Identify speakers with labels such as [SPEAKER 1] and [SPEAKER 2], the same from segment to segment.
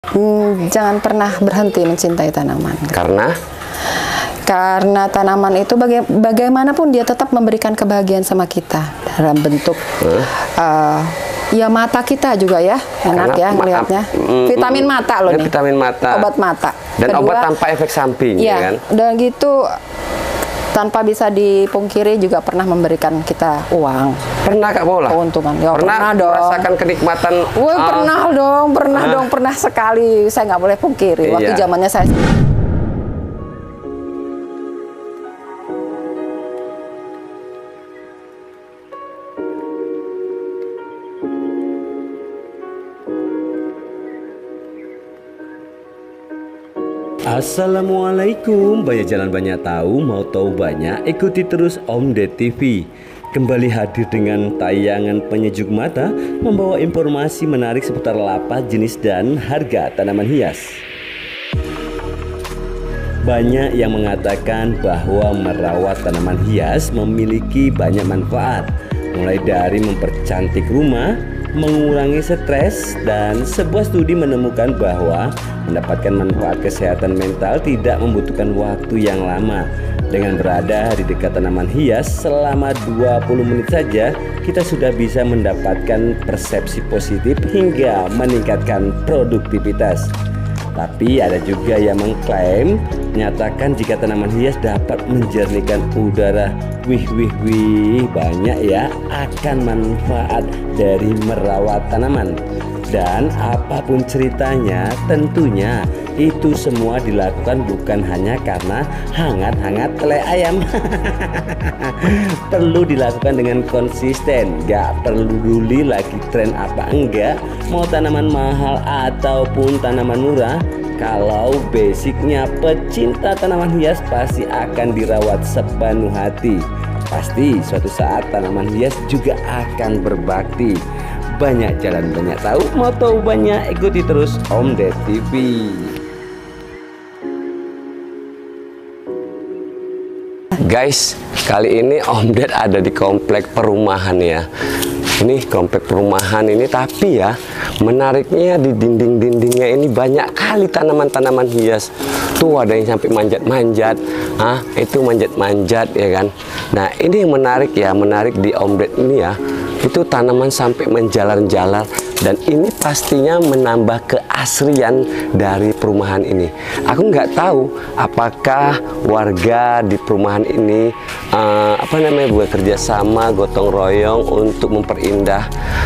[SPEAKER 1] Jangan pernah berhenti mencintai tanaman. Karena tanaman itu bagaimanapun dia tetap memberikan kebahagiaan sama kita dalam bentuk ya mata kita juga ya, enak ya ngelihatnya. Vitamin mata loh nih.
[SPEAKER 2] Vitamin mata.
[SPEAKER 1] Obat mata.
[SPEAKER 2] Dan
[SPEAKER 1] kedua,
[SPEAKER 2] obat tanpa efek samping, ya kan?
[SPEAKER 1] Dan gitu tanpa bisa dipungkiri juga pernah memberikan kita uang.
[SPEAKER 2] Pernah Kak Paula?
[SPEAKER 1] Keuntungan. Ya, pernah dong.
[SPEAKER 2] Merasakan kenikmatan.
[SPEAKER 1] Pernah sekali. Saya nggak boleh pungkiri. Waktu zamannya saya.
[SPEAKER 3] Assalamualaikum, banyak jalan banyak tahu, mau tahu banyak, ikuti terus Om Ded TV. Kembali hadir dengan tayangan penyejuk mata, membawa informasi menarik seputar lapak, jenis dan harga tanaman hias. Banyak yang mengatakan bahwa merawat tanaman hias memiliki banyak manfaat, mulai dari mempercantik rumah, mengurangi stres, dan sebuah studi menemukan bahwa mendapatkan manfaat kesehatan mental tidak membutuhkan waktu yang lama. Dengan berada di dekat tanaman hias selama 20 menit saja, kita sudah bisa mendapatkan persepsi positif hingga meningkatkan produktivitas. Tapi ada juga yang mengklaim menyatakan jika tanaman hias dapat menjernihkan udara. Wih, banyak ya akan manfaat dari merawat tanaman. Dan apapun ceritanya, tentunya itu semua dilakukan bukan hanya karena hangat-hangat tele ayam. Perlu dilakukan dengan konsisten, gak peduli lagi tren apa enggak, mau tanaman mahal ataupun tanaman murah. Kalau basicnya pecinta tanaman hias pasti akan dirawat sepenuh hati. Pasti suatu saat tanaman hias juga akan berbakti. Banyak jalan banyak tahu, mau tahu banyak, ikuti terus Om Ded TV.
[SPEAKER 2] Guys, kali ini Om Ded ada di komplek perumahan ya. Ini komplek perumahan ini, tapi ya menariknya di dinding-dindingnya ini banyak kali tanaman-tanaman hias. Tuh ada yang sampai manjat-manjat, itu manjat-manjat ya kan. Nah ini yang menarik ya, menarik di Om Ded ini ya. Itu tanaman sampai menjalar-jalar, dan ini pastinya menambah keasrian dari perumahan ini. Aku nggak tahu apakah warga di perumahan ini bekerja sama gotong royong untuk memperindah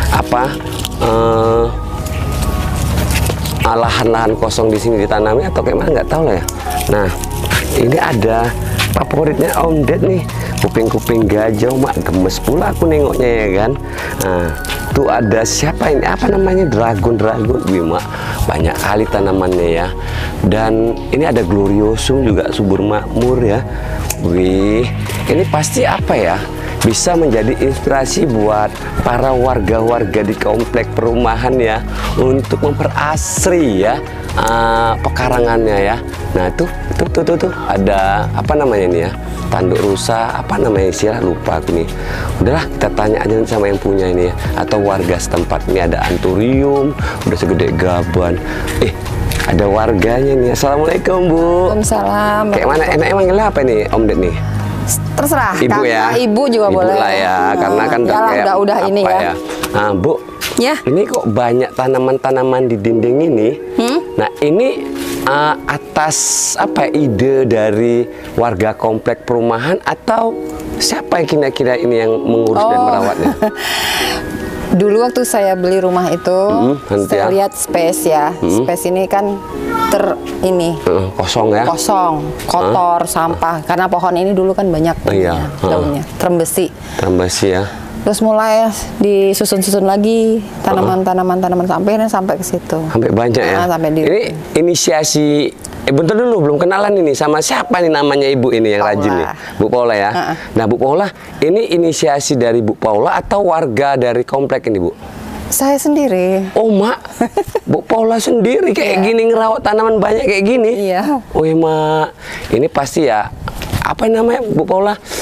[SPEAKER 2] lahan-lahan kosong di sini ditanami atau kayak mana, nggak tahu lah ya. Nah ini ada favoritnya Om Ded nih, kuping-kuping gajah, mak gemes pula aku nengoknya ya kan. Nah tuh ada siapa ini, apa namanya, dragon wih mak, banyak kali tanamannya ya. Dan ini ada gloriosum juga subur makmur ya. Wih, ini pasti apa ya, bisa menjadi inspirasi buat para warga-warga di komplek perumahan ya, untuk memperasri ya pekarangannya ya. Nah tuh ada apa namanya ini ya, tanduk rusa, apa namanya istilah, lupa aku nih. Udahlah kita tanya aja sama yang punya ini ya, atau warga setempat. Ini ada anturium udah segede gaban. Ada warganya nih. Assalamualaikum Bu.
[SPEAKER 1] Waalaikumsalam.
[SPEAKER 2] Kayak mana enaknya manggilnya apa nih Om Ded nih?
[SPEAKER 1] Terserah.
[SPEAKER 2] Ibu ya.
[SPEAKER 1] Ibu juga
[SPEAKER 2] ibu
[SPEAKER 1] boleh.
[SPEAKER 2] Lah ya, karena kan
[SPEAKER 1] udah ini ya.
[SPEAKER 2] Nah Bu,
[SPEAKER 1] ya.
[SPEAKER 2] Ini kok banyak tanaman-tanaman di dinding ini. Nah ini atas apa ide dari warga komplek perumahan atau siapa yang kira-kira ini yang mengurus dan merawatnya?
[SPEAKER 1] Dulu waktu saya beli rumah itu, saya lihat space ya. Space ini kan
[SPEAKER 2] kosong ya.
[SPEAKER 1] Kosong, kotor, sampah. Karena pohon ini dulu kan banyak daunnya, terembesi. Terembesi ya. Terus mulai disusun-susun lagi tanaman sampai ke situ.
[SPEAKER 2] Sampai banyak ya. Ini inisiasi bentar dulu, belum kenalan ini sama siapa nih namanya Ibu ini yang rajin nih, Bu Paula ya. Nah Bu Paula, ini inisiasi dari Bu Paula atau warga dari komplek ini Bu?
[SPEAKER 1] Saya sendiri.
[SPEAKER 2] Oh mak, Bu Paula sendiri kayak gini ngerawat tanaman banyak kayak gini.
[SPEAKER 1] Iya.
[SPEAKER 2] Oh mak, ini pasti ya, apa namanya Bu Paula?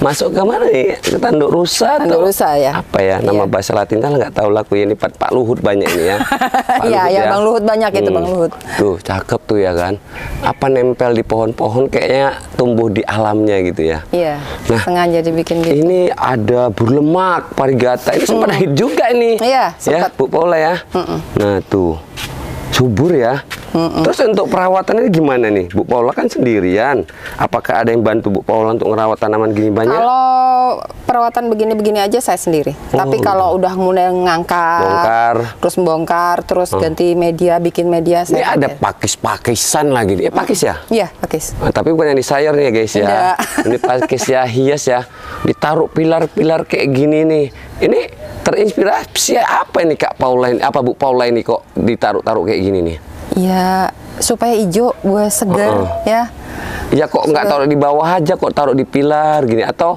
[SPEAKER 2] masuk ke mana nih? Ke tanduk rusa atau?
[SPEAKER 1] Tanduk rusa ya.
[SPEAKER 2] Apa ya nama bahasa Latin kan nggak tahu lah. Ini Pak Luhut banyak ini ya.
[SPEAKER 1] Iya, ya Bang Luhut banyak itu Bang Luhut.
[SPEAKER 2] Tuh cakep tuh ya kan. Apa nempel di pohon-pohon kayaknya tumbuh di alamnya gitu ya.
[SPEAKER 1] Iya.
[SPEAKER 2] Nah,
[SPEAKER 1] sengaja dibikin gitu.
[SPEAKER 2] Ini ada burlemak, parigata. Ini sempat hit juga ini.
[SPEAKER 1] Iya, sempat.
[SPEAKER 2] Ya, Bu Paula ya. Nah tuh subur ya. Terus untuk perawatannya gimana nih? Bu Paula kan sendirian. Apakah ada yang bantu Bu Paula untuk merawat tanaman gini banyak?
[SPEAKER 1] Kalau perawatan begini-begini aja saya sendiri. Tapi kalau udah mulai ngangkat, terus bongkar, terus ganti media, bikin media.
[SPEAKER 2] Ini ada pakis-pakisan lagi. Pakis ya?
[SPEAKER 1] Iya, pakis.
[SPEAKER 2] Nah, tapi bukan yang di sayur nih ya guys ya. Ini pakis ya, hias ya. Ditaruh pilar-pilar kayak gini nih. Ini terinspirasi apa ini Kak Paula ini? Apa Bu Paula ini kok ditaruh-taruh kayak gini nih?
[SPEAKER 1] Ya supaya hijau, buah segar ya.
[SPEAKER 2] Ya kok nggak taruh di bawah aja, kok taruh di pilar gini? Atau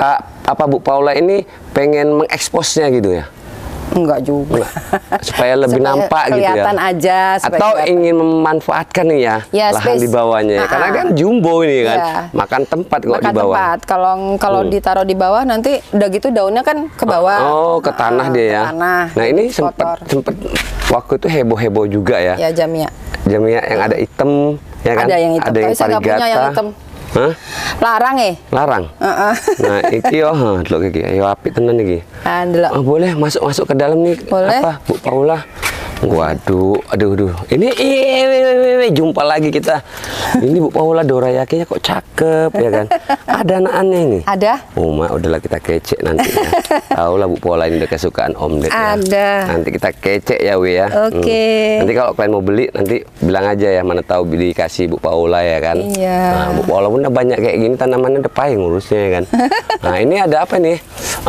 [SPEAKER 2] Bu Paula ini pengen mengeksposnya gitu ya?
[SPEAKER 1] Enggak juga.
[SPEAKER 2] Supaya lebih nampak gitu ya.
[SPEAKER 1] Kelihatan aja.
[SPEAKER 2] Atau ingin memanfaatkan nih ya, lahan di bawahnya. Karena kan jumbo ini kan, makan tempat kok di bawah.
[SPEAKER 1] Makan tempat. Kalau ditaruh di bawah nanti udah gitu daunnya kan ke bawah.
[SPEAKER 2] Oh, ke tanah dia ya.
[SPEAKER 1] Tanah.
[SPEAKER 2] Nah ini sempet waktu itu heboh-heboh juga ya.
[SPEAKER 1] Ya jamia.
[SPEAKER 2] Jamia yang ada hitam, ya kan?
[SPEAKER 1] Ada yang hitam.
[SPEAKER 2] Ada yang
[SPEAKER 1] Tapi saya nggak punya yang hitam.
[SPEAKER 2] Hah?
[SPEAKER 1] Larang ya?
[SPEAKER 2] Larang? Nah, iki yo, delok iki. Ayo apik tenan iki.
[SPEAKER 1] Delok.
[SPEAKER 2] Oh, boleh masuk ke dalam nih.
[SPEAKER 1] Boleh.
[SPEAKER 2] Apa, Bu Paula? Waduh, aduh. Ini jumpa lagi kita. Ini Bu Paula dorayakinya kok cakep ya kan? Ada anak-anaknya ini.
[SPEAKER 1] Ada.
[SPEAKER 2] Oh, mak udahlah kita kecek nanti. Ya. Tahu lah Bu Paula ini udah kesukaan Om Ded.
[SPEAKER 1] Ada.
[SPEAKER 2] Ya. Nanti kita kecek ya, Wi ya.
[SPEAKER 1] Oke.
[SPEAKER 2] Nanti kalau kalian mau beli nanti bilang aja ya, mana tahu dikasih Bu Paula ya kan.
[SPEAKER 1] Iya.
[SPEAKER 2] Nah, Bu Paula pun udah banyak kayak gini tanamannya udah payah ngurusnya ya kan. Nah, ini ada apa nih?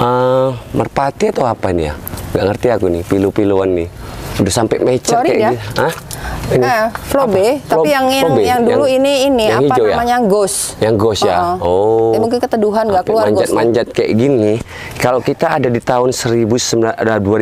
[SPEAKER 2] Merpati atau apa nih ya? Gak ngerti aku nih, pilu-piluan nih. Udah sampai mecer kayak gini. Hah? Ini
[SPEAKER 1] Flobe, tapi yang dulu ini
[SPEAKER 2] yang
[SPEAKER 1] apa
[SPEAKER 2] hijau
[SPEAKER 1] namanya?
[SPEAKER 2] Ya?
[SPEAKER 1] Ghost.
[SPEAKER 2] Yang ghost ya.
[SPEAKER 1] Oh. Mungkin keteduhan nggak keluar ghost.
[SPEAKER 2] Manjat kayak gini. Kalau kita ada di tahun 2019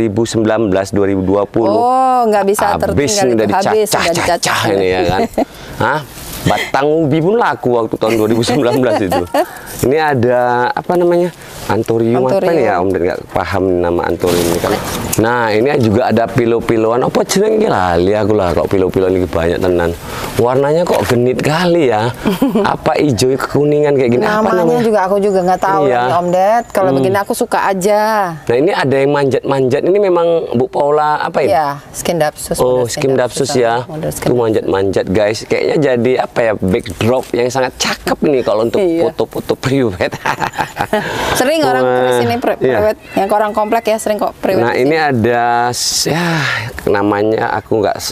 [SPEAKER 2] 2020.
[SPEAKER 1] Oh, nggak bisa tertinggal.
[SPEAKER 2] Habis udah dicacah ini ya kan. Hah? Batang ubi pun laku waktu tahun 2019 itu. Ini ada apa namanya? Anthurium apa nih ya? Om Ded nggak paham nama anthurium ini kan. Nah, ini juga ada pilo-piloan. Apa jenenge lali aku lah kalau pilo-piloan ini banyak tenan. Warnanya kok genit kali ya. Apa hijau kekuningan kayak gini?
[SPEAKER 1] Namanya juga aku juga nggak tahu
[SPEAKER 2] iya.
[SPEAKER 1] Om Ded. Kalau begini aku suka aja.
[SPEAKER 2] Nah, ini ada yang manjat-manjat. Ini memang Bu Paula apa ini?
[SPEAKER 1] Iya, Skindapsus.
[SPEAKER 2] Oh, Skindapsus ya. Tuh manjat-manjat guys. Kayaknya jadi apa ya, backdrop yang sangat cakep ini kalau untuk foto-foto priwet.
[SPEAKER 1] Sering orang kesini priwet, yang ke orang komplek ya sering kok priwet.
[SPEAKER 2] Nah, ini ada ya namanya aku nggak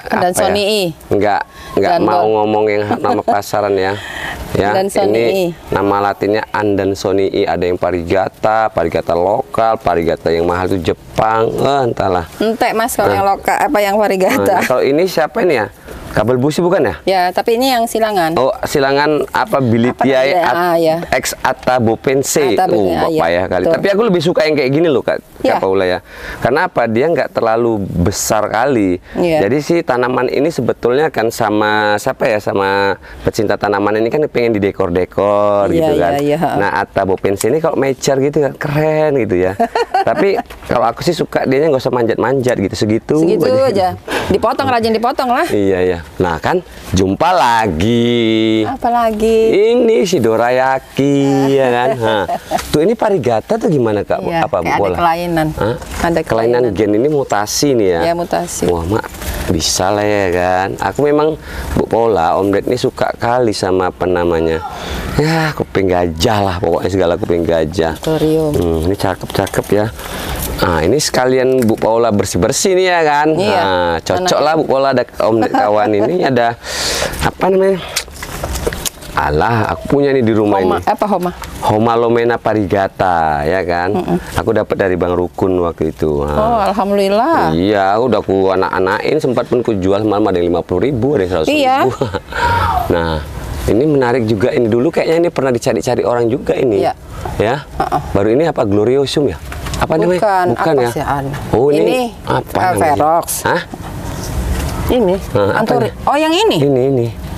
[SPEAKER 2] mau ngomong yang nama pasaran ya. Ya, ini nama latinnya Andansonii. Ada yang parigata lokal, parigata yang mahal itu Jepang. Entahlah.
[SPEAKER 1] Entek Mas kalau yang lokal apa yang parigata.
[SPEAKER 2] Kalau ini siapa ini ya? Kabel busi bukan ya?
[SPEAKER 1] Ya, tapi ini yang silangan.
[SPEAKER 2] Oh, silangan apa Bilitiae ex Atabopense. Payah kali. Tapi aku lebih suka yang kayak gini loh, Kak Paula ya. Karena apa? Dia nggak terlalu besar kali. Jadi si tanaman ini sebetulnya kan sama siapa ya? Sama pecinta tanaman ini kan pengen didekor-dekor gitu kan. Nah, Atabopense ini kalau mecer gitu kan keren gitu ya. Tapi kalau aku sih suka dia nggak usah manjat-manjat gitu, segitu
[SPEAKER 1] aja. Dipotong, rajin dipotong lah.
[SPEAKER 2] Iya. Nah kan jumpa lagi.
[SPEAKER 1] Apa lagi?
[SPEAKER 2] Ini si dorayaki ya kan. Tuh ini parigata tuh gimana Kak?
[SPEAKER 1] Iya,
[SPEAKER 2] apa Bu Paula?
[SPEAKER 1] Ada kelainan.
[SPEAKER 2] Ada kelainan gen ini mutasi nih ya.
[SPEAKER 1] Ya mutasi.
[SPEAKER 2] Wah mak bisa lah ya kan. Aku memang Bu Paula, Om Ded ini suka kali sama apa namanya. Ya kuping gajah lah pokoknya, segala kuping gajah. Ini cakep-cakep ya. Nah ini sekalian Bu Paula bersih-bersih nih ya kan. Nah cocok lah Bu Paula ada Om Ded kawan ini ada apa namanya? Alah, aku punya nih di rumah ini.
[SPEAKER 1] Apa
[SPEAKER 2] Homalomena parigata, ya kan? Aku dapat dari Bang Rukun waktu itu.
[SPEAKER 1] Oh, alhamdulillah.
[SPEAKER 2] Iya, aku udah ku anak-anakin, sempat pun ku jual malam ada yang 50.000, ada yang 100.000. Nah, ini menarik juga ini. Dulu kayaknya ini pernah dicari-cari orang juga ini. Ya. Baru ini apa Gloriosum ya? Apa namanya? Bukan ya? Oh, ini apa?
[SPEAKER 1] Ferox.
[SPEAKER 2] Hah?
[SPEAKER 1] Ini. Oh, yang ini?
[SPEAKER 2] Ini.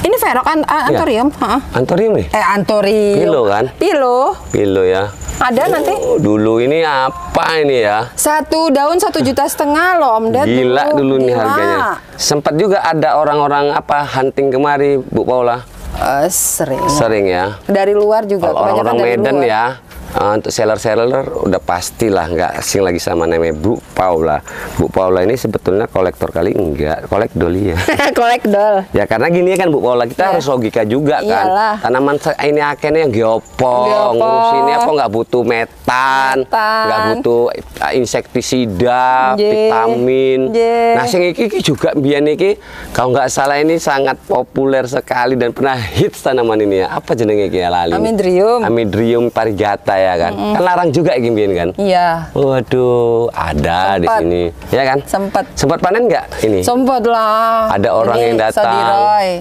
[SPEAKER 1] Ini Verok Anthurium.
[SPEAKER 2] Ya. Anthurium nih?
[SPEAKER 1] Anthurium.
[SPEAKER 2] Pilo kan? Pilo ya.
[SPEAKER 1] Ada nanti.
[SPEAKER 2] Dulu ini apa ini ya?
[SPEAKER 1] 1 daun 1,5 juta loh Om Ded.
[SPEAKER 2] Gila dulu nih harganya. Sempat juga ada orang-orang hunting kemari Bu Paula. Sering ya.
[SPEAKER 1] Dari luar juga.
[SPEAKER 2] Kalau orang-orang Medan ya. Untuk seller-seller udah pastilah nggak asing lagi sama namanya Bu Paula. Bu Paula ini sebetulnya kolektor kali enggak, kolekdol ya.
[SPEAKER 1] Kolekdol.
[SPEAKER 2] Ya karena gini kan Bu Paula, kita harus logika juga kan.
[SPEAKER 1] Iyalah.
[SPEAKER 2] Tanaman ini akhirnya yang geopong, ngurusinnya apa nggak butuh metan, nggak butuh insektisida, vitamin. Nah sing iki juga biar iki kalau nggak salah ini sangat populer sekali dan pernah hits tanaman ini ya. Apa jenenge iki ya lali? Amydrium parigata ya kan. Kan larang juga gimbian kan?
[SPEAKER 1] Iya.
[SPEAKER 2] Waduh, ada di sini. Ya kan? Sempat panen nggak ini?
[SPEAKER 1] Sempat lah.
[SPEAKER 2] Ada orang yang datang.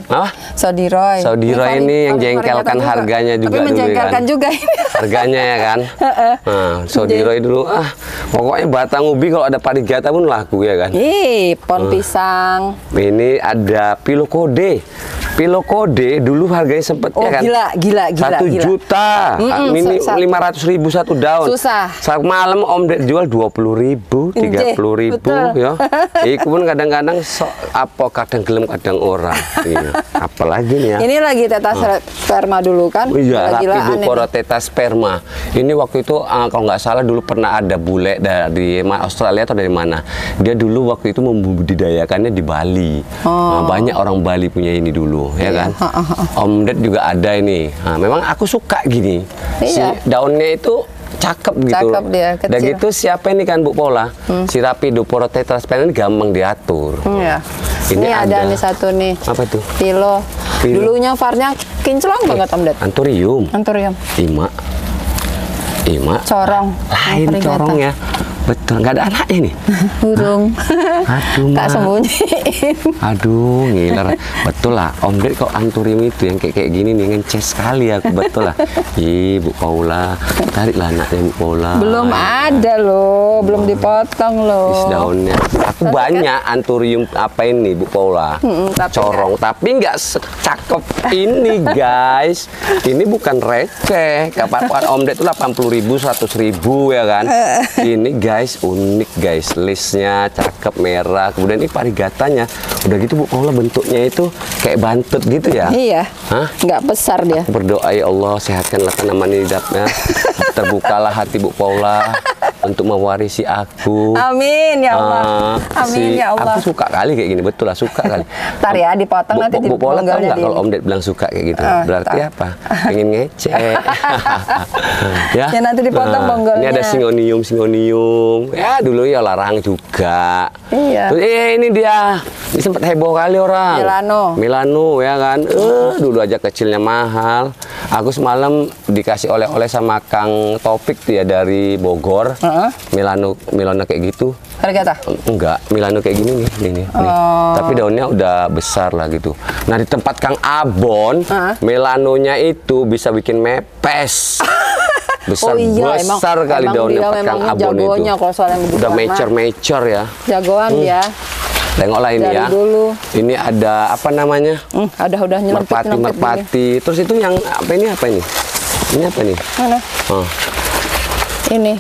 [SPEAKER 1] Sodiroy.
[SPEAKER 2] Sodiroy ini yang jengkelkan harganya juga.
[SPEAKER 1] Tapi menjengkelkan juga
[SPEAKER 2] ini. Harganya ya kan? Nah, Sodiroy dulu pokoknya batang ubi kalau ada parigata pun laku ya kan?
[SPEAKER 1] Pohon pisang.
[SPEAKER 2] Ini ada Pilokode. Pilokode dulu harganya sempat ya kan?
[SPEAKER 1] Gila.
[SPEAKER 2] 1 juta. Ini 500.000 1 daun.
[SPEAKER 1] Susah.
[SPEAKER 2] Saat malam Om Ded jual 20.000, 30.000 ya. Iku pun kadang-kadang kadang gelem kadang orang. Iya. Apalagi nih ya.
[SPEAKER 1] Ini lagi tetasperma dulu kan?
[SPEAKER 2] Iya, Rapidopora tetasperma. Ini waktu itu kalau nggak salah dulu pernah ada bule dari Australia atau dari mana. Dia dulu waktu itu membudidayakannya di Bali. Banyak orang Bali punya ini dulu. Ya kan, Om Ded juga ada ini. Memang aku suka gini, si daunnya itu cakep gitu.
[SPEAKER 1] Cakep dia, kecil.
[SPEAKER 2] Dan gitu siapa ini kan Bu Paula? Si Rapidopora tetasperma ini gampang diatur.
[SPEAKER 1] Ini ada nih satu nih.
[SPEAKER 2] Apa itu?
[SPEAKER 1] Pilo. Dulunya varnya kinclong banget Om Ded.
[SPEAKER 2] Anthurium. Ima. Corong. Lain corong ya. Betul, nggak ada anaknya nih.
[SPEAKER 1] Burung.
[SPEAKER 2] Aduh,
[SPEAKER 1] tak sembunyiin.
[SPEAKER 2] Aduh, ngiler. Betul lah, Om Ded kok Anthurium itu yang kayak gini nih, ngeces sekali ya. Betul lah. Bu Paula, tariklah anaknya Bu Paula.
[SPEAKER 1] Belum ada loh, belum dipotong loh.
[SPEAKER 2] Daunnya. Aku banyak Anthurium apa ini Bu Paula. Corong, tapi nggak secakep ini guys. Ini bukan receh. Kapan Om Ded itu 80.000, 100.000 ya kan. Ini guys, unik guys, listnya cakep merah. Kemudian ini parigatanya udah gitu Bu Paula, bentuknya itu kayak bantut gitu ya.
[SPEAKER 1] Iya. Nggak besar dia.
[SPEAKER 2] Aku berdoa ya Allah, sehatkanlah tanaman ini hidupnya. Terbukalah hati Bu Paula untuk mewarisi aku.
[SPEAKER 1] Amin ya Allah. Amin ya Allah.
[SPEAKER 2] Aku suka kali kayak gini, betul lah, suka kali.
[SPEAKER 1] Ntar ya dipotong nanti
[SPEAKER 2] Bu Paula tahu nggak kalau Om Ded bilang suka kayak gitu? Berarti apa? Pengen ngecek.
[SPEAKER 1] Ya nanti dipotong bonggolnya.
[SPEAKER 2] Ini ada singonium. Ya dulu ya larang juga.
[SPEAKER 1] Iya.
[SPEAKER 2] Terus, ini dia. Ini sempat heboh kali orang. Milano ya kan. Dulu aja kecilnya mahal. Aku semalam dikasih oleh-oleh sama Kang Topik ya dari Bogor. Milano kayak gitu.
[SPEAKER 1] Parigata?
[SPEAKER 2] Enggak, Milano kayak gini nih. Tapi daunnya udah besar lah gitu. Nah di tempat Kang Abon, Milanonya itu bisa bikin mepes. Besar kali daunnya Kang Abon itu. Udah mature ya.
[SPEAKER 1] Jagoan ya.
[SPEAKER 2] Tengoklah ini ya.
[SPEAKER 1] Dulu.
[SPEAKER 2] Ini ada apa namanya?
[SPEAKER 1] Udah nyelempit.
[SPEAKER 2] Merpati. Terus itu yang apa ini? Ini apa nih?
[SPEAKER 1] Mana? Ini.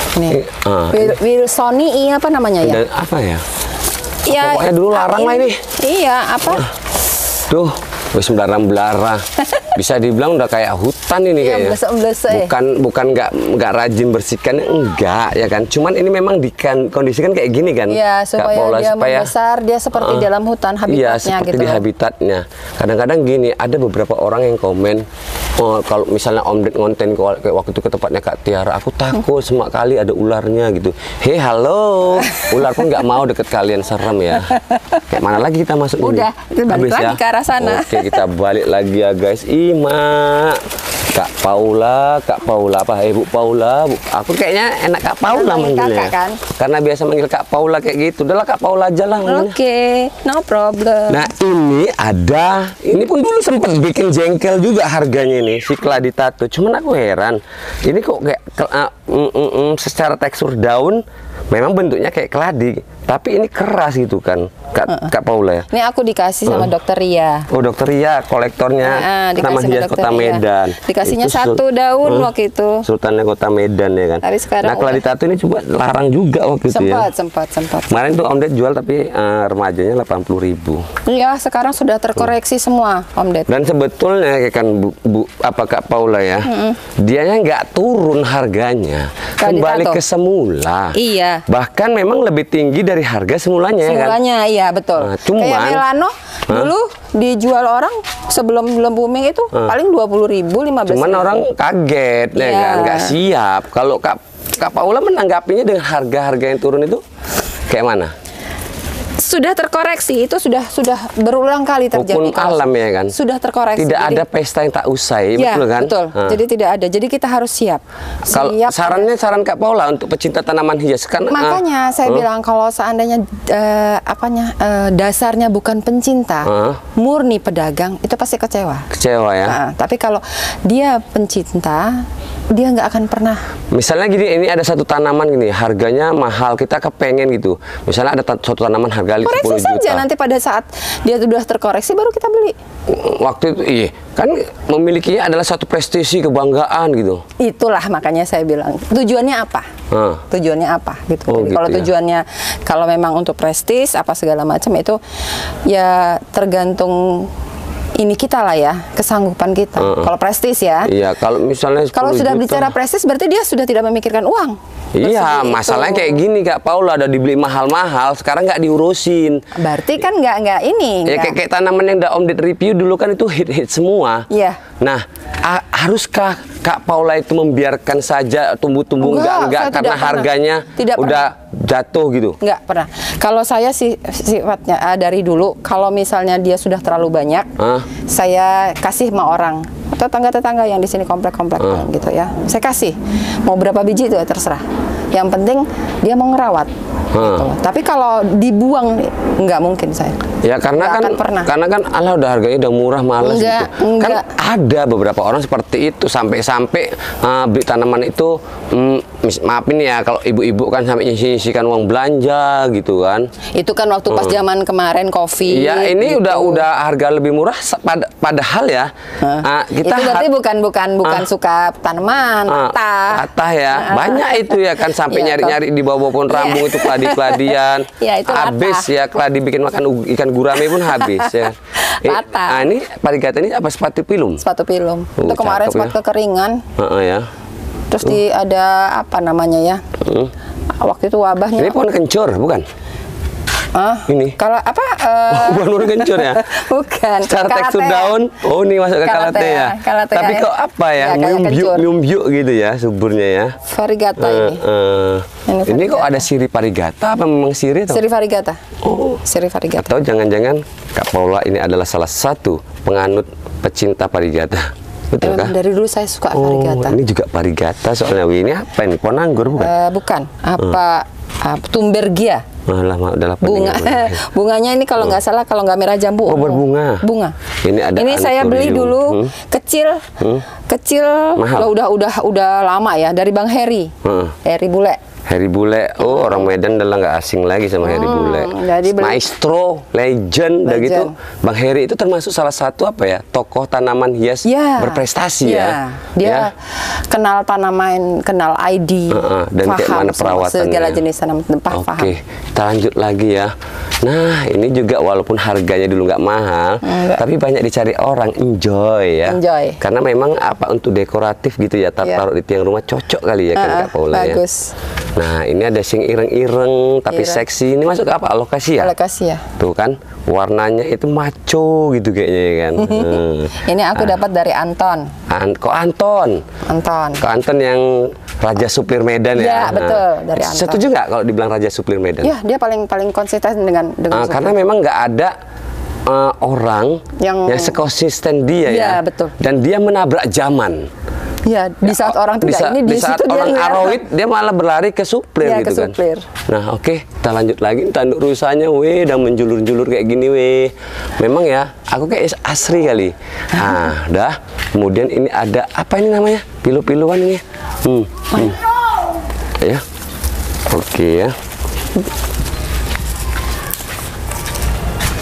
[SPEAKER 1] Wilsoni apa namanya ya?
[SPEAKER 2] Dan apa ya?
[SPEAKER 1] Ya.
[SPEAKER 2] Pokoknya dulu larang lah ini.
[SPEAKER 1] Iya, apa?
[SPEAKER 2] Tuh, wis belarang-belarang. Bisa dibilang udah kayak hutan ini kayaknya. Bukan nggak rajin bersihkan, enggak ya kan. Cuman ini memang dikondisikan kayak gini kan.
[SPEAKER 1] Iya, supaya dia membesar, dia seperti dalam hutan habitatnya.
[SPEAKER 2] Iya, seperti
[SPEAKER 1] gitu.
[SPEAKER 2] Di habitatnya. Kadang-kadang gini, ada beberapa orang yang komen, kalau misalnya Om Ded ngonten waktu itu ke tempatnya Kak Tiara, aku takut semak kali ada ularnya gitu. Hei, halo, ular pun nggak mau deket kalian, serem ya. Kayak mana lagi kita masuk ini?
[SPEAKER 1] Udah, balik lagi ke arah sana.
[SPEAKER 2] Oke, kita balik lagi ya guys. Mak, Kak Paula apa? Bu Paula, aku kayaknya enak Kak Paula manggilnya.
[SPEAKER 1] Kan?
[SPEAKER 2] Karena biasa manggil Kak Paula kayak gitu. Udahlah Kak Paula aja lah.
[SPEAKER 1] Oke, no problem.
[SPEAKER 2] Nah ini pun dulu sempat bikin jengkel juga harganya ini, si Claditato. Cuman aku heran, ini kok kayak secara tekstur daun memang bentuknya kayak keladi, Tapi ini keras gitu kan, Kak Paula ya.
[SPEAKER 1] Ini aku dikasih sama Dokter Ria.
[SPEAKER 2] Oh, Dokter Ria, kolektornya Taman Hias Kota Medan.
[SPEAKER 1] Dikasihnya itu 1 daun waktu itu.
[SPEAKER 2] Sultannya Kota Medan ya kan.
[SPEAKER 1] Tapi sekarang
[SPEAKER 2] nah, kalau di tato ini coba larang juga waktu itu ya.
[SPEAKER 1] Sempat.
[SPEAKER 2] Kemarin tuh Om Ded jual tapi remajanya 80.000.
[SPEAKER 1] Iya, sekarang sudah terkoreksi semua Om Ded.
[SPEAKER 2] Dan sebetulnya kan apa Kak Paula ya, dianya nggak turun harganya, kembali ke semula.
[SPEAKER 1] Iya.
[SPEAKER 2] Bahkan memang lebih tinggi dari harga semulanya ya kan.
[SPEAKER 1] Semulanya iya betul.
[SPEAKER 2] Nah, cuman,
[SPEAKER 1] kayak Melano dulu dijual orang sebelum booming itu paling 20.000, 15.000.
[SPEAKER 2] Cuman orang kaget ya kan, nggak siap. Kalau Kak Paula menanggapinya dengan harga-harga yang turun itu kayak mana?
[SPEAKER 1] Sudah terkoreksi, itu sudah berulang kali terjadi.
[SPEAKER 2] Hukum alam ya kan.
[SPEAKER 1] Sudah terkoreksi.
[SPEAKER 2] Tidak ada pesta yang tak usai,
[SPEAKER 1] ya,
[SPEAKER 2] betul kan?
[SPEAKER 1] Betul. Jadi tidak ada. Jadi kita harus siap.
[SPEAKER 2] Kalau saran Kak Paula untuk pecinta tanaman hias kan.
[SPEAKER 1] Makanya saya bilang kalau seandainya dasarnya bukan pencinta, murni pedagang, itu pasti kecewa. Kecewa ya. Tapi kalau dia pencinta, dia nggak akan pernah.
[SPEAKER 2] Misalnya gini, ini ada satu tanaman gini, harganya mahal, kita kepengen gitu. Misalnya ada suatu tanaman harga 10 juta.
[SPEAKER 1] Saja nanti pada saat dia sudah terkoreksi baru kita beli.
[SPEAKER 2] Waktu itu iya, kan memilikinya adalah satu prestasi, kebanggaan gitu.
[SPEAKER 1] Itulah makanya saya bilang, tujuannya apa? Tujuannya apa gitu. Jadi kalau tujuannya kalau memang untuk prestis apa segala macam itu ya tergantung ini kita lah ya, kesanggupan kita. Kalau prestis ya.
[SPEAKER 2] Iya, kalau misalnya
[SPEAKER 1] kalau sudah bicara prestis berarti dia sudah tidak memikirkan uang.
[SPEAKER 2] Iya, masalahnya kayak gini Kak Paula, ada dibeli mahal-mahal, sekarang nggak diurusin.
[SPEAKER 1] Berarti kan nggak ini.
[SPEAKER 2] Ya kayak tanaman yang udah Om Ded review dulu kan itu hit semua.
[SPEAKER 1] Iya.
[SPEAKER 2] Nah, haruskah Kak Paula itu membiarkan saja tumbuh-tumbuh enggak karena harganya udah jatuh gitu?
[SPEAKER 1] Enggak pernah. Kalau saya sih sifatnya dari dulu, kalau misalnya dia sudah terlalu banyak, saya kasih sama orang atau tetangga-tetangga yang di sini komplek-komplek gitu ya. Saya kasih. Mau berapa biji itu ya terserah. Yang penting dia mau ngerawat. Gitu. Tapi kalau dibuang nggak mungkin saya.
[SPEAKER 2] Ya karena kan Allah udah harganya udah murah, malas gitu. Kan ada beberapa orang seperti itu sampai beli tanaman itu maafin ya kalau ibu-ibu kan sampai nyisikan uang belanja gitu kan.
[SPEAKER 1] Itu kan waktu pas zaman kemarin Covid.
[SPEAKER 2] Ya ini gitu. udah harga lebih murah padahal ya. Kita
[SPEAKER 1] itu berarti bukan suka tanaman, patah
[SPEAKER 2] ya. Banyak itu ya kan sampai nyari-nyari di bawah pohon rambung itu keladian.
[SPEAKER 1] Ya, itu
[SPEAKER 2] habis ya keladi bikin makan ikan gurame pun habis ya. Ini parigata ini apa, sepatu pilum?
[SPEAKER 1] Sepatu pilum. Itu kemarin sempat kekeringan.
[SPEAKER 2] Ya.
[SPEAKER 1] Terus ada apa namanya ya? Waktu itu wabahnya.
[SPEAKER 2] Ini pohon kencur bukan? Ini
[SPEAKER 1] kalau apa?
[SPEAKER 2] Bukan kencur ya?
[SPEAKER 1] Bukan.
[SPEAKER 2] Secara tekstur daun, ini masuk ke kalate ya. Tapi kok apa ya? Myumbyuk gitu ya suburnya ya.
[SPEAKER 1] Varigata ini.
[SPEAKER 2] Ini kok ada siri parigata? Apa memang siri?
[SPEAKER 1] Siri varigata. Siri varigata.
[SPEAKER 2] Atau jangan-jangan Kak Paula ini adalah salah satu penganut pecinta parigata. Betul kah?
[SPEAKER 1] Dari dulu saya suka varigata.
[SPEAKER 2] Ini juga parigata soalnya. Ini apa ini? Pohon anggur bukan?
[SPEAKER 1] Bukan. Thunbergia. Bunganya ini kalau nggak salah, kalau nggak merah jambu.
[SPEAKER 2] Berbunga.
[SPEAKER 1] Bunga.
[SPEAKER 2] Ini
[SPEAKER 1] saya beli dulu kecil, mahal. Udah lama ya dari Bang Heri, Heri Bule.
[SPEAKER 2] Heri Bule, orang Medan udah nggak asing lagi sama Heri Bule. Maestro, legend, udah gitu. Bang Heri itu termasuk salah satu apa ya, tokoh tanaman hias berprestasi ya.
[SPEAKER 1] Dia kenal tanaman, kenal ID,
[SPEAKER 2] dan kayak mana perawatannya.
[SPEAKER 1] Segala jenis tanaman, paham.
[SPEAKER 2] Oke, kita lanjut lagi ya. Nah, ini juga walaupun harganya dulu nggak mahal, tapi banyak dicari orang, enjoy ya. Karena memang apa untuk dekoratif gitu ya, taruh di tiang rumah cocok kali ya kan Kak Paula ya.
[SPEAKER 1] Bagus.
[SPEAKER 2] Nah, ini ada sing ireng-ireng tapi seksi. Ini masuk ke apa? Alokasia.
[SPEAKER 1] Alokasia.
[SPEAKER 2] Tuh kan, warnanya itu maco gitu kayaknya ya kan.
[SPEAKER 1] Ini aku dapat dari Anton.
[SPEAKER 2] Kok Anton? Kok Anton yang Raja Suplir Medan ya?
[SPEAKER 1] Iya, betul, dari Anton.
[SPEAKER 2] Setuju nggak kalau dibilang Raja Suplir Medan?
[SPEAKER 1] Ya, dia paling konsisten dengan
[SPEAKER 2] karena memang nggak ada orang yang sekonsisten dia ya.
[SPEAKER 1] Betul.
[SPEAKER 2] Dan dia menabrak zaman.
[SPEAKER 1] Ya, di saat orang tidak ini, di
[SPEAKER 2] saat
[SPEAKER 1] situ
[SPEAKER 2] orang aroid, dia malah berlari ke suplir gitu kan. Nah, oke, kita lanjut lagi. Tanduk rusanya, dan menjulur-julur kayak gini, Memang ya, aku kayak asri kali. Nah, udah. Kemudian ini ada, apa ini namanya? Pilu-piluan ini. Ya. Oke ya.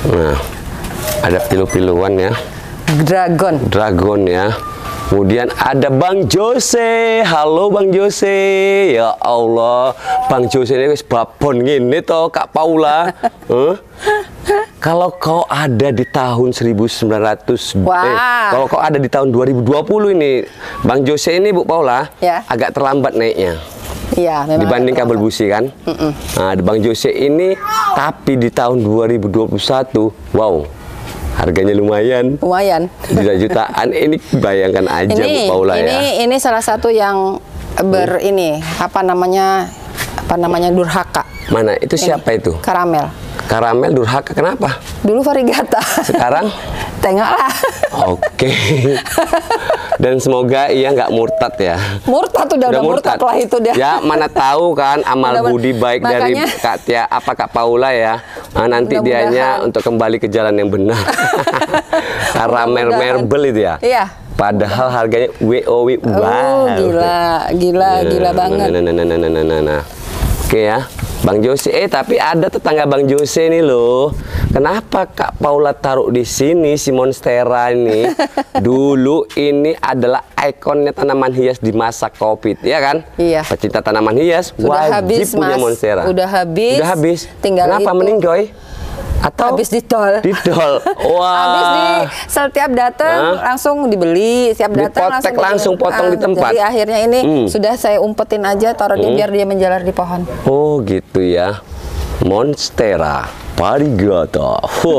[SPEAKER 2] Nah, ada pilu-piluan ya. Dragon ya. Kemudian ada Bang Jose. Halo Bang Jose. Ya Allah, Bang Jose ini wis babon ngene to Kak Paula. Kalau kau ada di tahun 1900, kalau kau ada di tahun 2020 ini, Bang Jose ini Bu Paula, agak terlambat naiknya.
[SPEAKER 1] Iya, memang
[SPEAKER 2] dibanding kabel busi kan. Nah, Bang Jose ini tapi di tahun 2021, wow, harganya lumayan. Jutaan. Ini bayangkan aja Bu Paula ya.
[SPEAKER 1] Ini salah satu yang apa namanya durhaka.
[SPEAKER 2] Mana itu siapa itu? Karamel durhaka kenapa?
[SPEAKER 1] Dulu varigata.
[SPEAKER 2] Sekarang?
[SPEAKER 1] Tengoklah.
[SPEAKER 2] Oke. Dan semoga ia nggak murtad ya.
[SPEAKER 1] Murtad udah murtad lah itu dia.
[SPEAKER 2] Ya mana tahu kan amal budi baik dari Kak Paula ya. Nah, nanti dianya untuk kembali ke jalan yang benar. Karamel marble itu ya.
[SPEAKER 1] Iya.
[SPEAKER 2] Padahal harganya WOW. Wow.
[SPEAKER 1] Gila banget.
[SPEAKER 2] Nah. Oke ya. Bang Jose, tapi ada tetangga Bang Jose nih loh. Kenapa Kak Paula taruh di sini si monstera ini? Dulu ini adalah ikonnya tanaman hias di masa Covid, ya kan?
[SPEAKER 1] Iya.
[SPEAKER 2] Pecinta tanaman hias
[SPEAKER 1] sudah
[SPEAKER 2] wajib
[SPEAKER 1] habis,
[SPEAKER 2] punya
[SPEAKER 1] Mas.
[SPEAKER 2] monstera.
[SPEAKER 1] Udah habis.
[SPEAKER 2] Tinggal kenapa meninggoy? Atau
[SPEAKER 1] habis didol.
[SPEAKER 2] Wah.
[SPEAKER 1] Habis setiap datang langsung dibeli, setiap datang
[SPEAKER 2] langsung potong di tempat.
[SPEAKER 1] Jadi akhirnya ini sudah saya umpetin aja, taruh dia biar dia menjalar di pohon.
[SPEAKER 2] Oh gitu ya. Monstera variegata.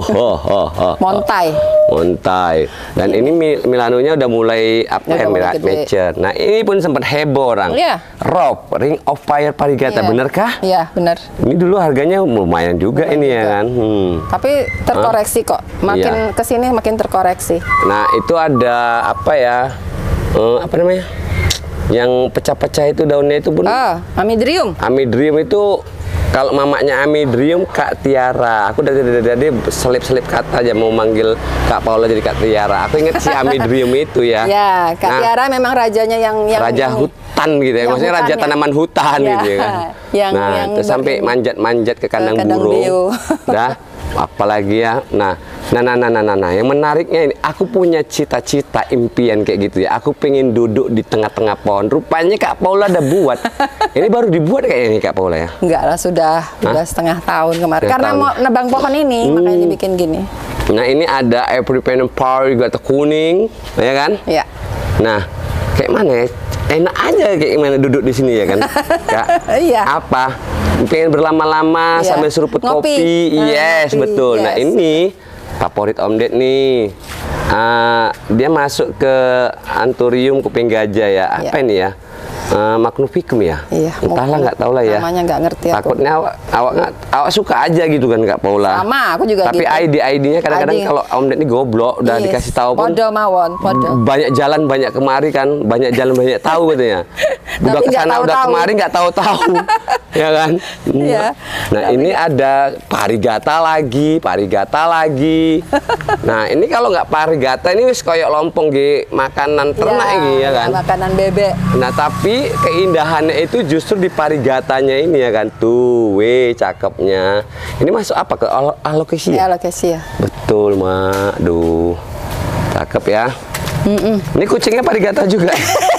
[SPEAKER 2] Montai. Dan ini Milanonya udah mulai mature. Nah, ini pun sempat heboh orang. Rob, Ring of Fire variegata, benarkah?
[SPEAKER 1] Iya, benar.
[SPEAKER 2] Ini dulu harganya lumayan juga ini ya kan.
[SPEAKER 1] Tapi terkoreksi kok. Makin kesini makin terkoreksi.
[SPEAKER 2] Nah, itu ada apa ya? Apa namanya? Yang pecah-pecah itu daunnya itu pun.
[SPEAKER 1] Amidrium.
[SPEAKER 2] Amidrium itu kalau mamanya Amidrium Kak Tiara. Aku dari selip-selip kata aja mau manggil Kak Paula jadi Kak Tiara. Aku inget si Amidrium itu ya.
[SPEAKER 1] Ya, Kak Tiara memang rajanya yang
[SPEAKER 2] raja hutan gitu ya. Maksudnya raja tanaman hutan gitu ya kan. Terus sampai manjat-manjat ke kandang burung. Apalagi ya. Nah, yang menariknya ini, aku punya cita-cita impian kayak gitu ya. Aku pengen duduk di tengah-tengah pohon. Rupanya Kak Paula udah buat. Ini baru dibuat kayaknya nih Kak Paula ya?
[SPEAKER 1] Enggak lah, sudah setengah tahun kemarin. Karena mau nebang pohon ini, makanya dibikin gini.
[SPEAKER 2] Nah, ini ada Epipremnum variegata kuning, ya kan?
[SPEAKER 1] Iya.
[SPEAKER 2] Nah, kayak mana ya? Enak aja kayak gimana duduk di sini ya kan? Kak?
[SPEAKER 1] Iya.
[SPEAKER 2] Apa? Pengen berlama-lama sambil seruput kopi. Yes, betul. Nah, ini favorit Om Ded nih. Dia masuk ke Anthurium kuping gajah ya. Apa ini ya? Magnificum ya?
[SPEAKER 1] Iya.
[SPEAKER 2] Entahlah, nggak tahu lah ya.
[SPEAKER 1] Namanya nggak ngerti aku.
[SPEAKER 2] Takutnya awak suka aja gitu kan Kak Paula.
[SPEAKER 1] Sama, aku juga
[SPEAKER 2] tapi
[SPEAKER 1] gitu.
[SPEAKER 2] ID-nya kadang-kadang kalau Om Ded ini goblok, udah dikasih tahu pun.
[SPEAKER 1] Podo mawon, podo.
[SPEAKER 2] Banyak jalan, banyak kemari kan. Banyak jalan, banyak tahu katanya. Udah kesana, udah kemari nggak tahu-tahu. Ya kan?
[SPEAKER 1] Iya.
[SPEAKER 2] Nah, ini ada variegata lagi. Nah, ini kalau nggak variegata ini wis koyok lompong makanan ternak ya kan.
[SPEAKER 1] Makanan bebek.
[SPEAKER 2] Nah, tapi keindahannya itu justru di varigatanya ini ya kan. Tuh, cakepnya. Ini masuk apa ke alokesia?
[SPEAKER 1] Alokesia.
[SPEAKER 2] Betul, Mak. Duh. Cakep ya. Ini kucingnya varigata juga.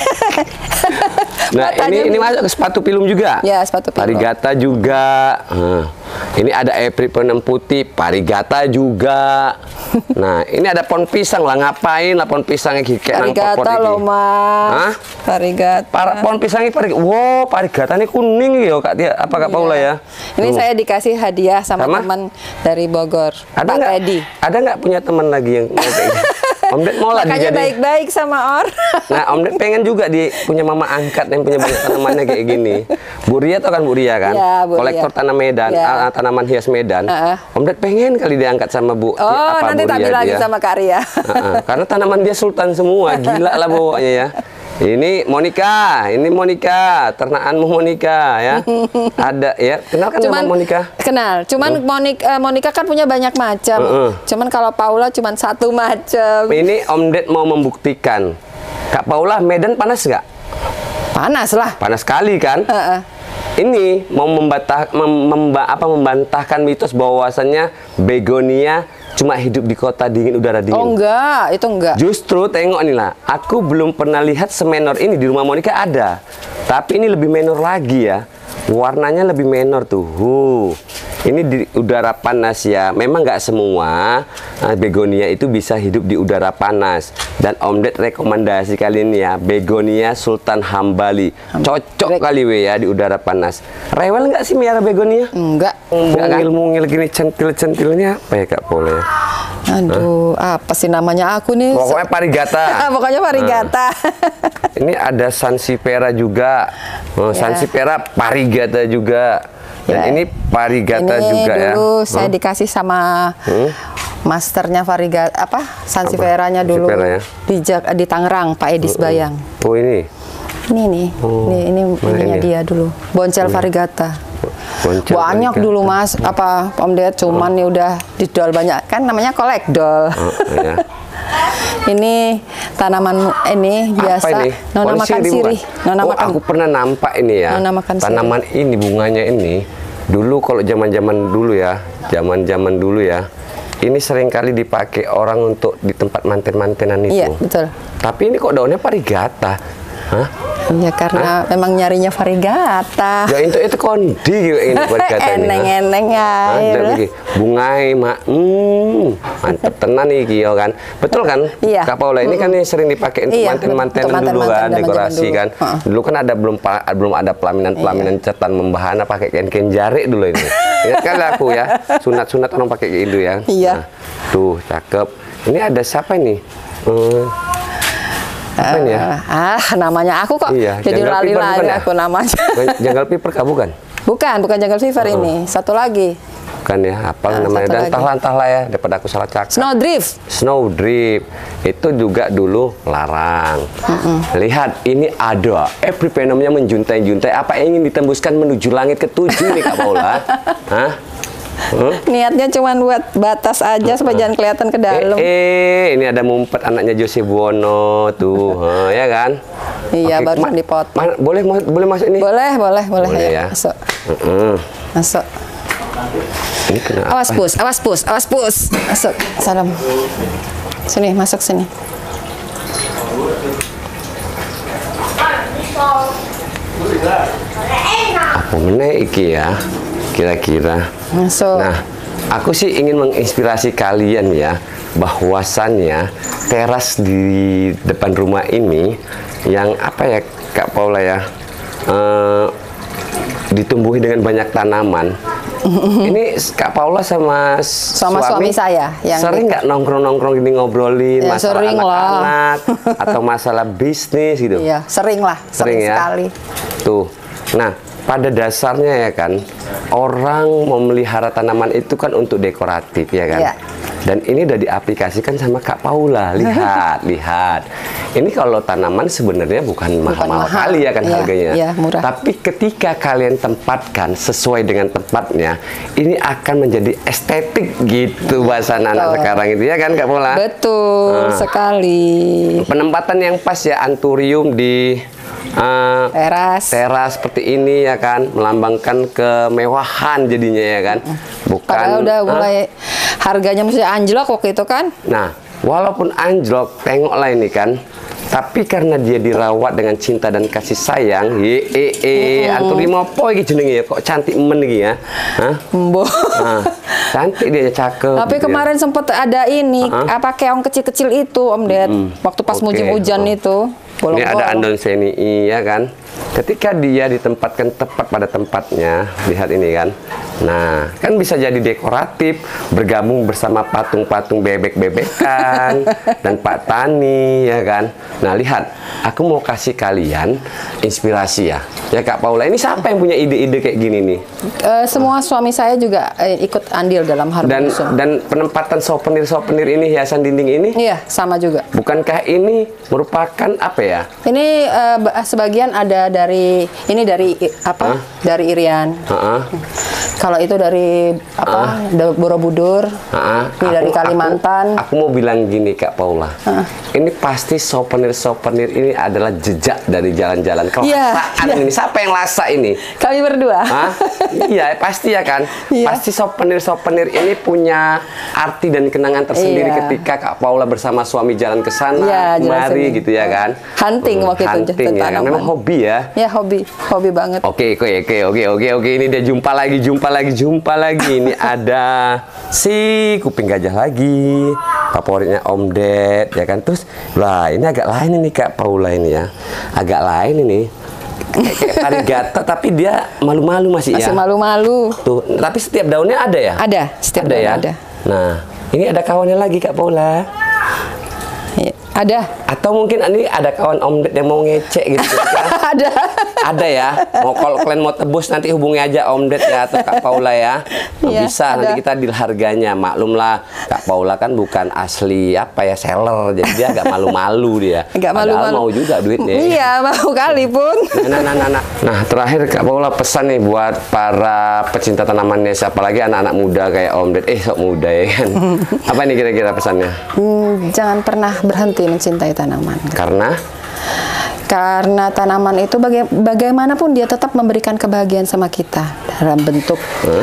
[SPEAKER 2] Nah, ini masuk ke sepatu pilum juga.
[SPEAKER 1] Ya, sepatu pilum.
[SPEAKER 2] Varigata juga. Ini ada Epipremnum putih, varigata juga. Nah, ini ada pohon pisang lah. Ngapain lah pohon pisangnya kayak nang pot-pot ini?
[SPEAKER 1] Loh, Mas. Varigata.
[SPEAKER 2] Pohon pisangnya varigata. Wow, varigata ini kuning ya, Kak Tia. Apa Kak Paula ya?
[SPEAKER 1] Ini saya dikasih hadiah sama teman dari Bogor.
[SPEAKER 2] Ada nggak punya teman lagi yang kayak gitu? Om Ded mau lah
[SPEAKER 1] makanya baik-baik sama orang.
[SPEAKER 2] Nah, Om Ded pengen juga punya mama angkat yang punya banyak tanamannya kayak gini. Bu Ria tau kan Bu Ria kan?
[SPEAKER 1] Ya, Bu Ria.
[SPEAKER 2] Kolektor tanaman hias Medan. Om Ded pengen kali diangkat sama Bu.
[SPEAKER 1] Nanti tak lagi sama Kak Ria.
[SPEAKER 2] Karena tanaman dia sultan semua, gila lah bawanya ya. Ini Monica, ternakanmu Monica ya. Ada ya, kenal kan sama Monica?
[SPEAKER 1] Kenal, cuman Monica kan punya banyak macam. Cuman kalau Paula cuman satu macam.
[SPEAKER 2] Ini Om Ded mau membuktikan. Kak Paula, Medan panas nggak?
[SPEAKER 1] Panas lah.
[SPEAKER 2] Panas sekali kan? Ini mau membantahkan mitos bahwasannya begonia cuma hidup di kota dingin, udara dingin.
[SPEAKER 1] Oh enggak, itu enggak.
[SPEAKER 2] Justru tengok nih lah, aku belum pernah lihat semenor ini di rumah Monica ada. Tapi ini lebih menor lagi ya. Warnanya lebih menor tuh. Ini di udara panas ya. Memang nggak semua begonia itu bisa hidup di udara panas. Dan Om Ded rekomendasi kali ini ya, begonia Sultan Hambali. Cocok kali we ya di udara panas. Rewel nggak sih miara begonia?
[SPEAKER 1] Enggak.
[SPEAKER 2] Mungil-mungil gini centil-centilnya apa ya Kak Paula ya?
[SPEAKER 1] Aduh, apa sih namanya aku nih?
[SPEAKER 2] Pokoknya parigata.
[SPEAKER 1] Pokoknya parigata.
[SPEAKER 2] Ini ada sansevieria juga. Sansevieria parigata juga. Dan ini parigata juga ya.
[SPEAKER 1] Dulu saya dikasih sama masternya parigata sansevieria-nya dulu di Tangerang, Pak Edis Bayang.
[SPEAKER 2] Oh ini.
[SPEAKER 1] Ini nih. Ini ininya dia dulu. Boncel parigata. Banyak dulu Mas, Om Ded, cuman nih udah didol banyak. Kan namanya kolekdol.
[SPEAKER 2] Ya.
[SPEAKER 1] Ini tanaman ini biasa Nona makan sirih. Nona makan.
[SPEAKER 2] Aku pernah nampak ini ya. Tanaman sirih. Ini bunganya ini dulu kalau zaman-zaman dulu ya, zaman-zaman dulu ya. Ini seringkali dipakai orang untuk di tempat manten-mantenan itu. Iya, betul. Tapi ini kok daunnya parigata. Hah?
[SPEAKER 1] Ya karena memang nyarinya varigata.
[SPEAKER 2] Ya itu kondi gitu ini varigata ini.
[SPEAKER 1] Eneng-eneng ya.
[SPEAKER 2] Bungai mak. Mantep tenan nih Kio kan. Betul kan?
[SPEAKER 1] Iya.
[SPEAKER 2] Kak Paula ini kan sering dipakai untuk manten-mantenan dulu kan, dekorasi kan. Dulu kan ada belum ada pelaminan cetan membahana pakai kain jari dulu ini. Ingat kali aku ya, sunat-sunat orang pakai kayak itu ya.
[SPEAKER 1] Iya.
[SPEAKER 2] Tuh, cakep. Ini ada siapa ini? Apa ini ya?
[SPEAKER 1] Namanya aku kok jadi lali-lali aku namanya.
[SPEAKER 2] Jungle Fever kah bukan?
[SPEAKER 1] Bukan Jungle Fever ini. Satu lagi.
[SPEAKER 2] Bukan ya, apa namanya? Dan entahlah ya, daripada aku salah cakap. Snowdrift. Itu juga dulu larang. Lihat, ini ada epipenomnya menjuntai-juntai. Apa yang ingin ditembuskan menuju langit ketujuh nih Kak Paula? Hah?
[SPEAKER 1] Niatnya cuma buat batas aja supaya jangan kelihatan ke dalam.
[SPEAKER 2] Ini ada mumpet anaknya Jose Buono tuh, ya kan?
[SPEAKER 1] Iya, baru dipotong.
[SPEAKER 2] Boleh masuk ini?
[SPEAKER 1] Boleh ya. Masuk. Masuk.
[SPEAKER 2] Ini kenapa?
[SPEAKER 1] Awas pus. Masuk. Salam. Sini, masuk sini.
[SPEAKER 2] Apa meneh iki ya? Kira-kira.
[SPEAKER 1] Masuk.
[SPEAKER 2] Nah, aku sih ingin menginspirasi kalian ya, bahwasannya teras di depan rumah ini yang apa ya Kak Paula ya, ditumbuhi dengan banyak tanaman. Ini Kak Paula sama suami
[SPEAKER 1] saya yang
[SPEAKER 2] sering nggak nongkrong gini ngobrolin masalah anak-anak atau masalah bisnis gitu?
[SPEAKER 1] Iya, sering ya? Sekali.
[SPEAKER 2] Tuh, nah pada dasarnya ya kan, orang memelihara tanaman itu kan untuk dekoratif ya kan. Iya. Dan ini udah diaplikasikan sama Kak Paula. Lihat. Ini kalau tanaman sebenarnya bukan mahal-mahal kali ya kan harganya.
[SPEAKER 1] Iya, murah.
[SPEAKER 2] Tapi ketika kalian tempatkan sesuai dengan tempatnya, ini akan menjadi estetik gitu bahasa anak sekarang itu ya kan Kak Paula?
[SPEAKER 1] Betul sekali.
[SPEAKER 2] Penempatan yang pas ya, anturium di teras seperti ini ya kan, melambangkan kemewahan jadinya ya kan. Bukan.
[SPEAKER 1] Padahal udah mulai harganya mesti anjlok waktu itu kan.
[SPEAKER 2] Nah, walaupun anjlok, tengoklah ini kan. Tapi karena dia dirawat dengan cinta dan kasih sayang, anturium apa iki jenenge ya, kok cantik men iki ya. Hah? Cantik dia, cakep.
[SPEAKER 1] Tapi gitu kemarin sempet ada ini, keong kecil-kecil itu Om Ded, waktu pas musim hujan itu.
[SPEAKER 2] Ini ada Andonseni ya kan. Ketika dia ditempatkan tepat pada tempatnya, lihat ini kan. Nah, kan bisa jadi dekoratif, bergabung bersama patung-patung bebek-bebekan dan Pak Tani ya kan. Nah, lihat, aku mau kasih kalian inspirasi ya. Ya Kak Paula, ini siapa yang punya ide-ide kayak gini nih?
[SPEAKER 1] Semua suami saya juga ikut andil dalam Harmonium.
[SPEAKER 2] Dan penempatan souvenir ini, hiasan dinding ini?
[SPEAKER 1] Iya, sama juga.
[SPEAKER 2] Bukankah ini merupakan apa ya?
[SPEAKER 1] Ini sebagian ada dari Irian. Kalau itu dari apa? Borobudur. Ini dari Kalimantan.
[SPEAKER 2] Aku mau bilang gini Kak Paula. Ini pasti souvenir ini adalah jejak dari jalan-jalan kelasaan ini. Siapa yang lasa ini?
[SPEAKER 1] Kami berdua.
[SPEAKER 2] Iya, pasti ya kan. Pasti souvenir ini punya arti dan kenangan tersendiri ketika Kak Paula bersama suami jalan ke sana, kemari gitu ya kan.
[SPEAKER 1] Hunting waktu itu.
[SPEAKER 2] Hunting ya kan. Memang hobi ya.
[SPEAKER 1] Ya hobi banget.
[SPEAKER 2] Oke. Ini dia jumpa lagi. Ini ada si kuping gajah lagi, favoritnya Om Ded ya kan. Terus lah ini agak lain ini Kak Paula ini ya, agak lain ini. Kayak varigata tapi dia malu-malu masih
[SPEAKER 1] malu-malu.
[SPEAKER 2] Tuh, tapi setiap daunnya ada ya?
[SPEAKER 1] Ada, setiap daun ada.
[SPEAKER 2] Nah, ini ada kawannya lagi Kak Paula.
[SPEAKER 1] Ada.
[SPEAKER 2] Atau mungkin ini ada kawan Om Ded yang mau ngecek gitu. Ada ya. Kalau kalian mau tebus nanti hubungi aja Om Ded ya atau Kak Paula ya. Bisa nanti kita deal harganya. Maklumlah Kak Paula kan bukan asli seller, jadi dia agak malu-malu dia.
[SPEAKER 1] Agak malu-malu.
[SPEAKER 2] Mau juga duitnya.
[SPEAKER 1] Iya, mau kali pun.
[SPEAKER 2] Nah, terakhir Kak Paula pesan nih buat para pecinta tanamannya, siapa lagi anak-anak muda kayak Om Ded. Sok muda ya kan. Apa nih kira-kira pesannya?
[SPEAKER 1] Jangan pernah berhenti mencintai tanaman. Karena tanaman itu bagaimanapun dia tetap memberikan kebahagiaan sama kita dalam bentuk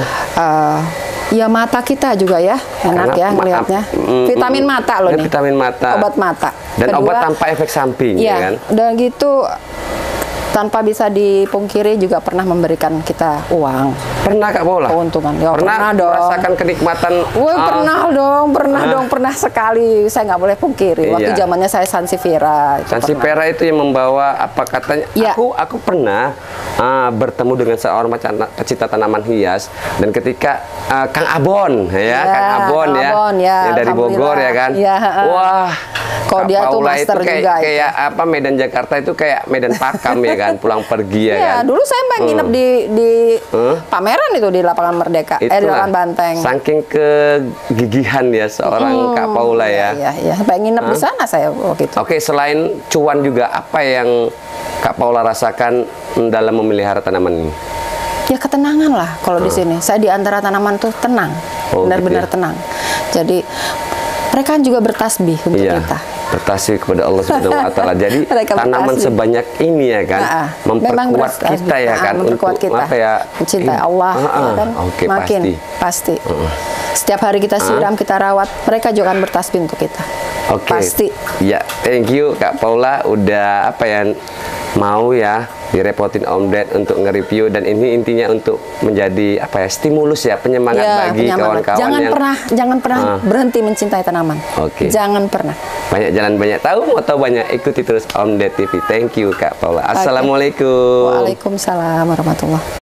[SPEAKER 1] ya mata kita juga ya, enak ya ngelihatnya. Vitamin mata loh nih.
[SPEAKER 2] Vitamin mata.
[SPEAKER 1] Obat mata.
[SPEAKER 2] Dan obat tanpa efek samping ya kan.
[SPEAKER 1] Dan gitu tanpa bisa dipungkiri juga pernah memberikan kita uang.
[SPEAKER 2] Pernah Kak Paula?
[SPEAKER 1] Keuntungan. Ya, pernah dong.
[SPEAKER 2] Merasakan kenikmatan.
[SPEAKER 1] Pernah sekali. Saya nggak boleh pungkiri. Waktu zamannya saya Sansevieria.
[SPEAKER 2] Sansevieria itu yang membawa apa katanya? Aku pernah bertemu dengan seorang pecinta tanaman hias dan ketika Kang Abon ya, yang dari Bogor ya kan. Wah.
[SPEAKER 1] Kalau dia tuh master
[SPEAKER 2] itu
[SPEAKER 1] juga.
[SPEAKER 2] Kayak apa Medan Jakarta itu kayak Medan Pakam ya kan, pulang pergi ya kan.
[SPEAKER 1] Dulu saya nginep di pameran itu di Lapangan Merdeka, di Lapangan Banteng.
[SPEAKER 2] Saking kegigihan ya seorang Kak Paula ya.
[SPEAKER 1] Iya, sampai nginep di sana saya waktu itu.
[SPEAKER 2] Oke, selain cuan juga apa yang Kak Paula rasakan dalam memelihara tanaman ini?
[SPEAKER 1] Ya ketenangan lah kalau di sini. Saya di antara tanaman tuh tenang, benar-benar tenang. Jadi mereka juga bertasbih untuk kita.
[SPEAKER 2] Bertasbih kepada Allah Subhanahu wa taala. Jadi tanaman sebanyak ini ya kan memperkuat kita ya kan
[SPEAKER 1] untuk kita mencintai Allah ya kan. Makin pasti. Setiap hari kita siram, kita rawat, mereka juga akan bertasbih untuk kita. Pasti.
[SPEAKER 2] Ya, thank you Kak Paula udah mau ya direpotin Om Ded untuk nge-review, dan ini intinya untuk menjadi stimulus ya, penyemangat bagi kawan-kawan
[SPEAKER 1] jangan pernah berhenti mencintai tanaman. Jangan pernah.
[SPEAKER 2] Banyak jalan banyak tahu, mau tahu banyak, ikuti terus Om Ded TV. Thank you Kak Paula. Assalamualaikum.
[SPEAKER 1] Waalaikumsalam warahmatullahi.